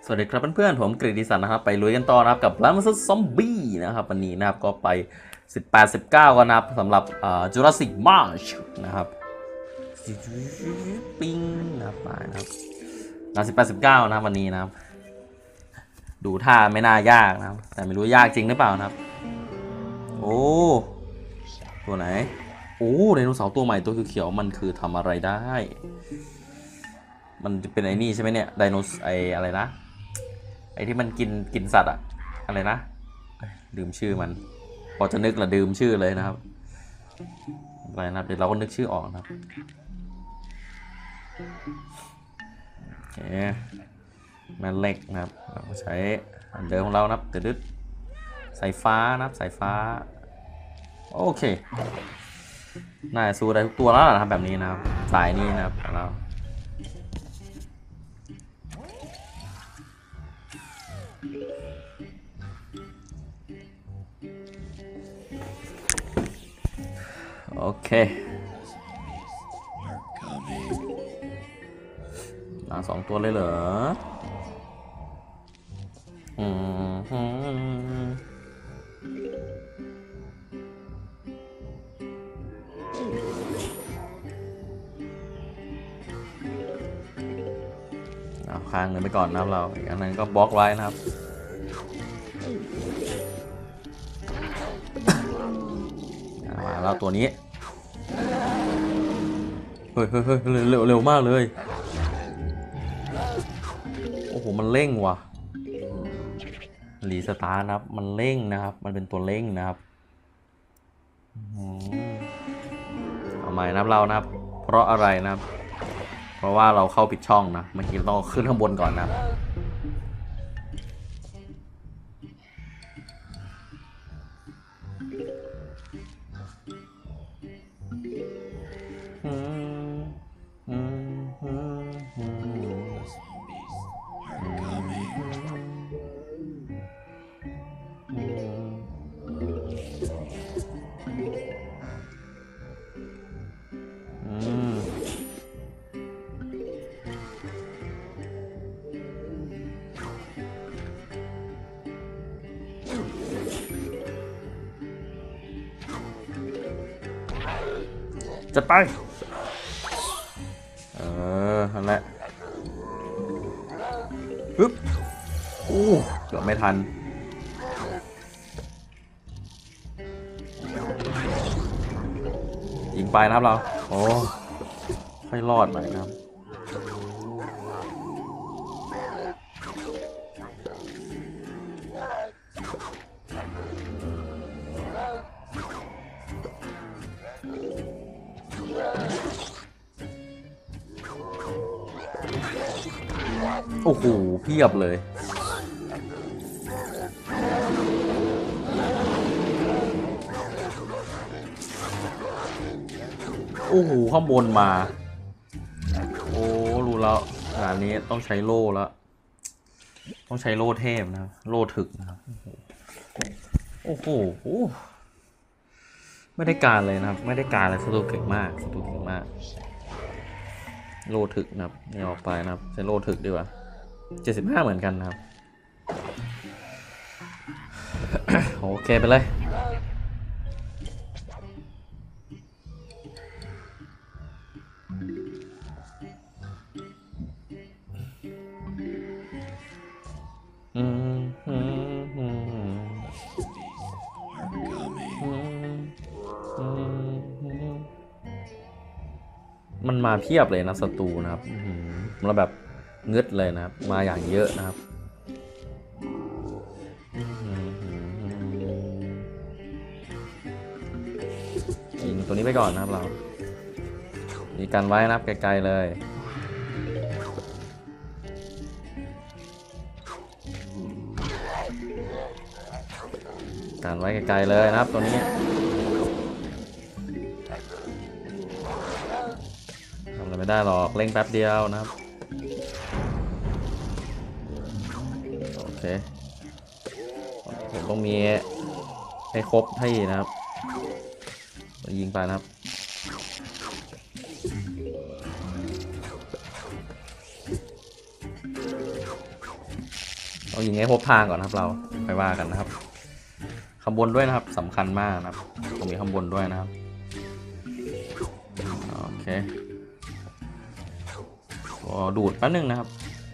สวัสดีครับเพื่อนๆผมกฤติศักดิ์นะครับไปลุยกันต่อนะครับกับPlants vs Zombieนะครับวันนี้นะครับก็ไป18-19กันนะครับสำหรับJurassic March นะครับปิ้งนะครับไปนะครับ18-19นะครับวันนี้นะครับดูท่าไม่น่ายากนะครับแต่ไม่รู้ยากจริงหรือเปล่านะครับโอ้ตัวไหนโอ้ไดโนเสาร์ตัวใหม่ตัวเขียวๆมันคือทำอะไรได้มันเป็นไอ้นี่ใช่ไหมเนี่ยไดโนไออะไรนะไอ้ที่มันกินสัตว์อะอะไรนะลืมชื่อมันพอจะนึกละลืมชื่อเลยนะครับอะไรนะเดี๋ยวเราก็นึกชื่อออกนะครับโอเคแม่เหล็กนะครับเราก็ใช้อันเดิมของเรานะครับตึ๊ดสายฟ้านะครับสายฟ้าโอเคน่าจะสู้ได้ทุกตัวแล้วนะครับแบบนี้นะครับสายนี้นะครับเราโอเคมา2ตัวเลยเหรอเอาค้างเงินไปก่อนนะครับเราอีกอันนั้นก็บล็อกไว้นะครับมาแล้วตัวนี้เฮ้ยเร็วมากเลยโอ้โหมันเร่งว่ะรีสตาร์ทนะครับมันเร่งนะครับมันเป็นตัวเร่งนะครับเอาใหม่นะครับเรานะครับเพราะอะไรนะครับเพราะว่าเราเข้าผิดช่องนะเมื่อกี้ต้องขึ้นข้างบนก่อนนะจะไปนั่นแหละปึ๊บเกือบไม่ทันยิงไปนะครับเราโอ้ค่อยรอดหน่อยนะครับโอ้โหเพียบเลยโอ้โหข้างบนมาโอ้รู้แล้วงานนี้ต้องใช้โล่แล้วต้องใช้โล่เทพนะครับโล่ถึกนะครับโอ้โหไม่ได้การเลยนะครับไม่ได้การเลยสตูเก่งมากสตูเก่งมากโล่ถึกนะครับนี่ออกไปนะครับใช้โล่ถึกดีกว่า75เหมือนกันนะครับ โอเคไปเลยมันมาเพียบเลยนะศัตรูนะครับแล้วแบบเงึดเลยนะครับมาอย่างเยอะนะครับยิงตัวนี้ไปก่อนนะครับเรามีกันไว้นะครับไกลๆเลยกันไว้ไกลๆเลยนะครับตัวนี้ทำอะไรไม่ได้หรอกเล่งแป๊บเดียวนะครับโอเคผมต้องมีให้ครบที่นะครับยิงไปนะครับ โต้องยิงให้ครบทางก่อนครับเราไปว่ากันนะครับข้างบนด้วยนะครับสำคัญมากนะครับต้องมีข้างบนด้วยนะครับโอเคดูดแป๊บนึงนะครับ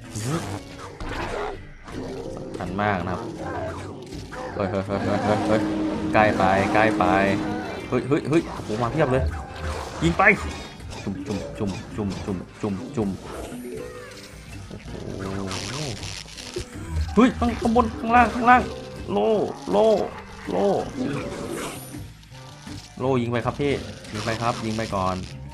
สำคัญมากนะครับเฮ้ยใกล้ไปใกล้ไปเฮ้ยโอ้โหมาเพียบเลยยิงไปจุ่มเฮ้ยข้างบนข้างล่างโลยิงไปครับพี่ยิงไปครับยิงไปก่อน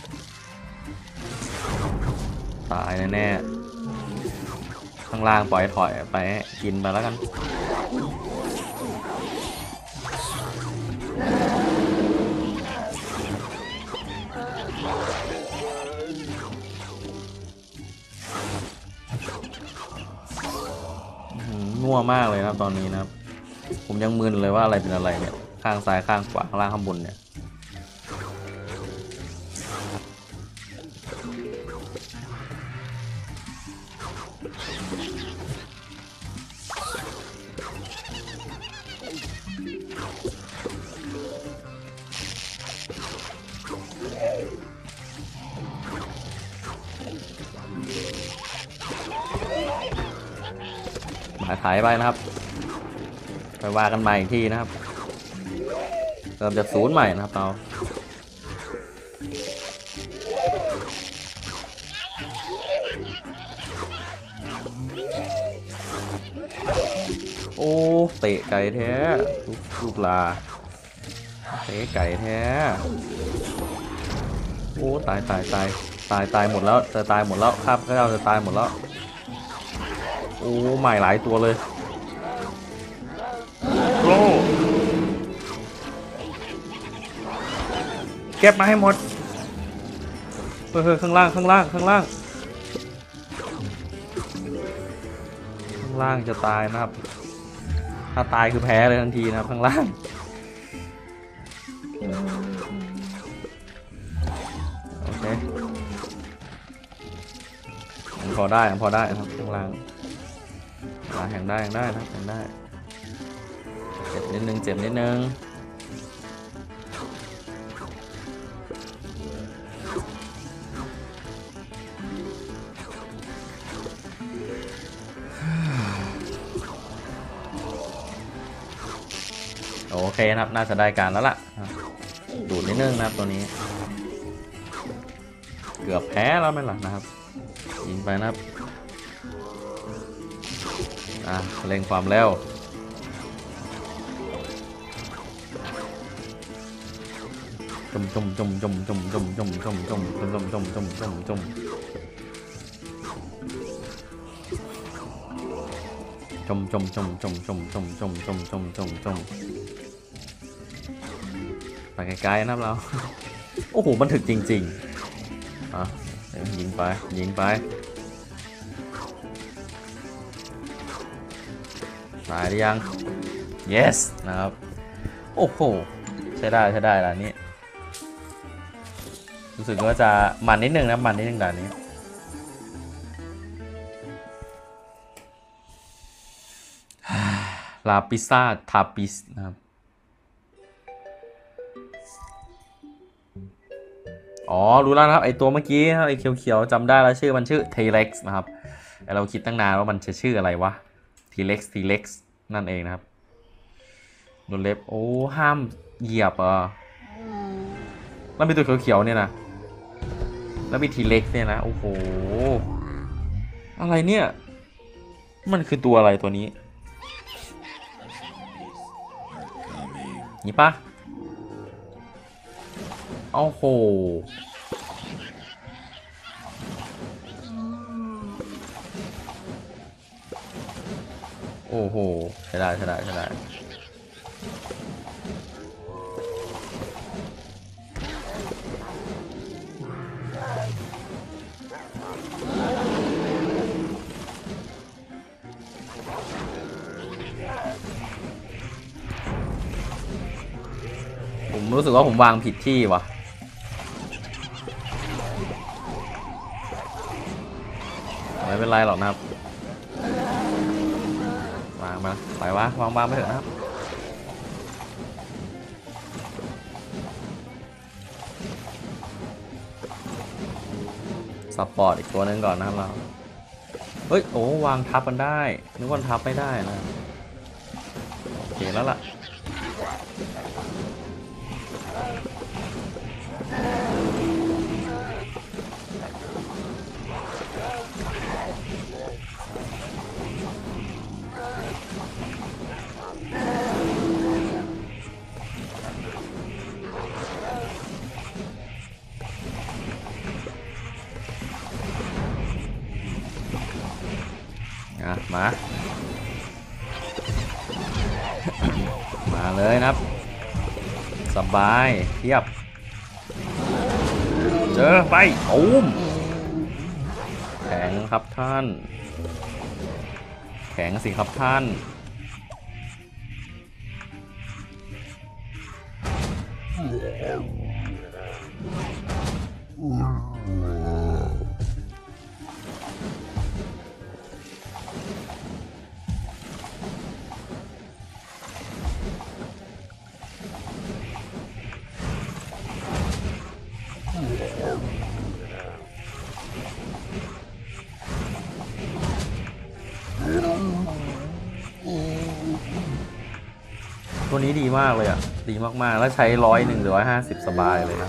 ตายแน่ๆข้างล่างปล่อยถอยไปกินไปแล้วกันนัวมากเลยนะครับตอนนี้นะครับผมยังมึนเลยว่าอะไรเป็นอะไรเนี่ยข้างซ้ายข้างขวาข้างล่างข้างบนเนี่ยมาถ่ายไปนะครับไปว่ากันใหม่อีกทีนะครับเริ่มจากศูนย์ใหม่นะครับเราโอ้เตะไก่แท้ลูกลาเตะไก่แท้โอ้ตายหมดแล้วจะตายหมดแล้วครับข้าเราจะตายหมดแล้วโอ้ใหม่หลายตัวเลยโอ้เก็บมาให้หมดข้างล่างจะตายนะครับถ้าตายคือแพ้เลยทันทีนะครับข้างล่างโอเคพอได้นะครับข้างล่างแข่งได้นะครับแข่งได้เจ็บนิดนึงโอเคนะครับน่าจะได้การแล้วล่ะดูดนิดนึงนะครับตัวนี้เกือบแพ้แล้วไหมล่ะนะครับยิงไปนะครับเร่งความเร็วจุ่มไปไกลๆนะครับเราโอ้โหมันถึกจริงๆยิงไปตายหรือยัง yes นะครับโอ้โหใช้ได้ด่านนี้รู้สึกว่าจะมันนิดนึงนะด่านนี้ลาปิซ่าทาปิสนะครับอ๋อรู้แล้วนะครับไอตัวเมื่อกี้ไอเขียวๆจำได้แล้วชื่อมันชื่อ T-Rex นะครับเราคิดตั้งนานว่ามันจะชื่ออะไรวะ T-Rex นั่นเองนะครับโดนเล็บโอ้ห้ามเหยียบแล้วมีตัวเขียวๆเนี่ยนะแล้วมี T-Rex เนี่ยนะโอ้โหอะไรเนี่ยมันคือตัวอะไรตัวนี้นี่ปะโอ้โหใช่ได้ผมรู้สึกว่าผมวางผิดที่วะไม่เป็นไรหรอกนะครับมาไปวะวางไปเถอะนะครับซัพพอร์ตอีกตัวหนึ่งก่อนนะครับเราเฮ้ยโอ้วางทับกันได้นึกว่าทับไม่ได้นะโอเคแล้วล่ะมาเลยนะครับสบายเทียบเจอไปตูมแข็งครับท่านแข็งสิครับท่านตัวนี้ดีมากเลยอ่ะดีมากๆแล้วใช้100 หรือ150สบายเลยนะ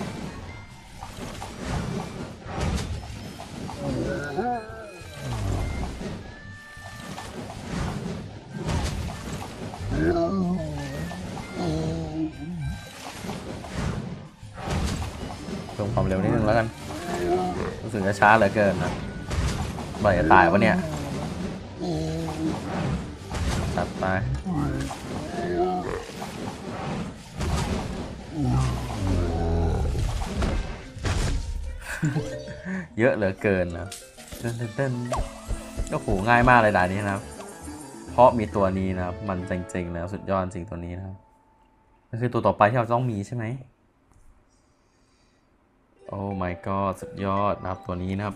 เพิ่มความเร็วนิดนึงแล้วกันรู้สึกจะช้าเหลือเกินนะบ่อยจะตายวะเนี่ยตัดไปเยอะเหลือเกินนะเต้นก็โหง่ายมากเลยด่านนี้นะครับเพราะมีตัวนี้นะครับมันจริงๆแล้วสุดยอดจริงตัวนี้นะครับนั่นคือตัวต่อไปที่เราต้องมีใช่ไหมโอ้ my god สุดยอดนะครับตัวนี้นะครับ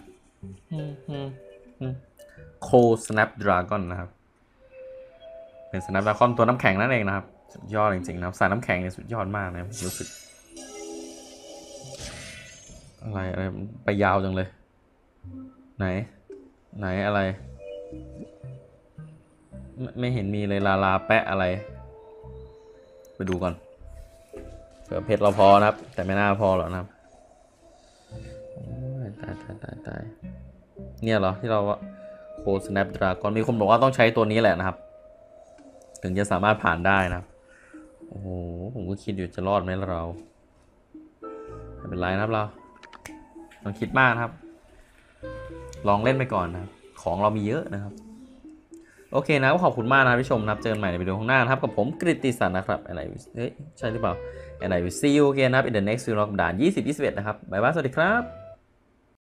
โค Snapdragon นะครับเป็น Snapdragon ตัวน้ำแข็งนั่นเองนะครับสุดยอดจริงๆนะครับสายน้ำแข็งเนี่ยสุดยอดมากนะรู้สึกอะไรไปยาวจังเลยไหนอะไรไม่เห็นมีเลยลาแปะอะไรไปดูก่อนเผื่อเพชรเราพอนะครับแต่ไม่น่าพอหรอกนะครับตายเนี่ยเหรอที่เราโค Snapdragon มีคนบอกว่าต้องใช้ตัวนี้แหละนะครับถึงจะสามารถผ่านได้นะครับโอ้โหผมก็คิดอยู่จะรอดไหมเราไม่เป็นไรนะครับเราต้องคิดมากนะครับลองเล่นไปก่อนนะครับของเรามีเยอะนะครับโอเคนะก็ขอบคุณมากนะผู้ชมนะครับเจอกันใหม่ในวิดีโอข้างหน้านะครับกับผมกฤติสันนะครับอะไรเฮ้ยใช่หรือเปล่า and I will see you again นะครับ in the next video ของด่าน2021นะครับบ๊ายบายสวัสดีครับ